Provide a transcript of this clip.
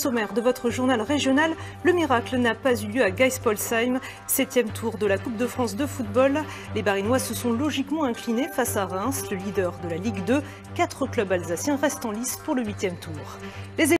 sommaire de votre journal régional, le miracle n'a pas eu lieu à Geispolsheim. 7e tour de la Coupe de France de football. Les Barinois se sont logiquement inclinés face à Reims, le leader de la Ligue 2. 4 clubs alsaciens restent en lice pour le 8e tour.